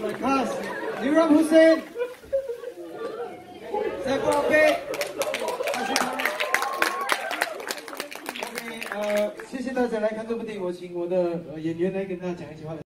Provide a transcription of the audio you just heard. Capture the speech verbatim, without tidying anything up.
My cast, Niram Hussain, Zeko OK， 大家好。OK， 呃，谢谢大家来看这部电影，我请我的呃演员来跟大家讲一句话。